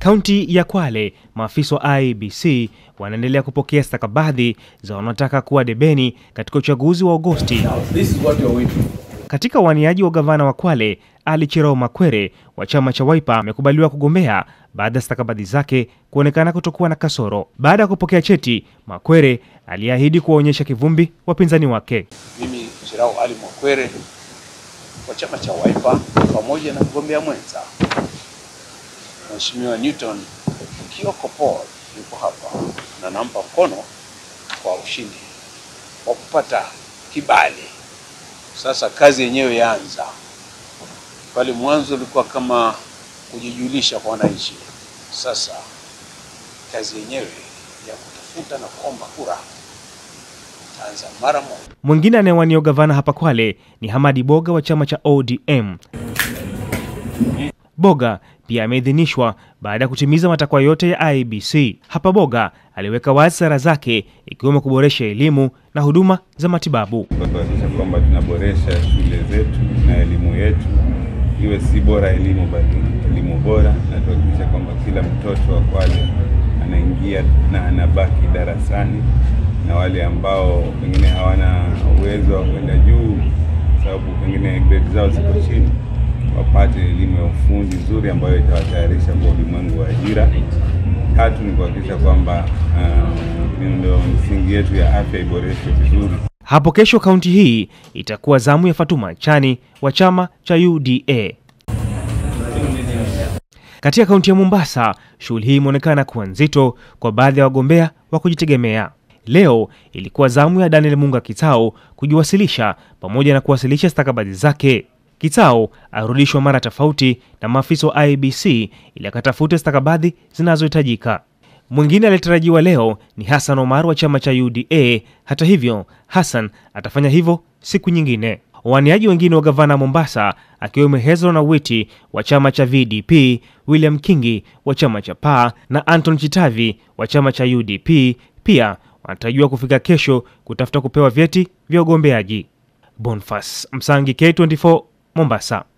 Kaunti ya Kwale, maafisa wa IEBC wanaendelea kupokea stakabadhi za wanaotaka kuwa debeni katika uchaguzi wa Agosti. Katika wawaniaji wa ugavana wa Kwale, Chirau Mwakwere wa chama cha Wiper amekubaliwa kugombea baada ya stakabadhi zake kuonekana kutokuwa na kasoro. Baada ya kupokea cheti, Mwakwere aliahidi kuwaonyesha kivumbi wapinzani wake. Mimi Chirau Mwakwere wa chama cha Wiper pamoja na kugombea mwenza Mheshimiwa Newton Huko Pwani yuko hapa na nampa mkono kwa ushindi wa kupata kibali. Sasa kazi yenyewe yaanza. Pale mwanzo ilikuwa kama kujijulisha kwa wananchi. Sasa kazi yenyewe ya kutafuta na kuomba kura taanza mara moja. Mwingine anayewania ugavana hapa Kwale ni Hamadi Boga wa chama cha ODM. Boga pia ameidhinishwa baada ya kutimiza matakwa yote ya IEBC. Hapa Boga aliweka wazi sera zake ikiwemo kuboresha elimu na huduma za matibabu. Kuhakikisha kwamba tunaboresha shule zetu na elimu yetu iwe si bora elimu bali elimu bora, na tuhakikisha kwamba kila mtoto wa Kwale anaingia na anabaki darasani, na wale ambao pengine hawana uwezo wa kwenda juu sababu pengine grade zao ziko chini wapate elimu ya ufundi nzuri ambayo itawatayarisha kwa ulimwengu wa ajira. Tatu ni kuhakikisha kwamba ndio msingi yetu ya afya iboreshwe vizuri. Hapo kesho kaunti hii itakuwa zamu ya Fatuma Chani wa chama cha UDA. Katika kaunti ya Mombasa, shughuli hii imeonekana kuwa nzito kwa baadhi ya wagombea wa kujitegemea. Leo ilikuwa zamu ya Daniel Munga Kitao kujiwasilisha pamoja na kuwasilisha stakabadhi zake. Kitao arudishwa mara tofauti na maafisa wa IEBC ili akatafute stakabadhi zinazohitajika. Mwingine aliyetarajiwa leo ni Hassan wa chama cha UDA. Hata hivyo, Hassan atafanya hivyo siku nyingine. Wawaniaji wengine wa gavana Mombasa akiwemo Hezron na Witi wa chama cha VDP, William Kingi wa chama cha PA na Anton Chitavi wa chama cha UDP pia wanatarajiwa kufika kesho kutafuta kupewa vyeti vya ugombeaji. Bonfas Msangi, K24, Mombasa.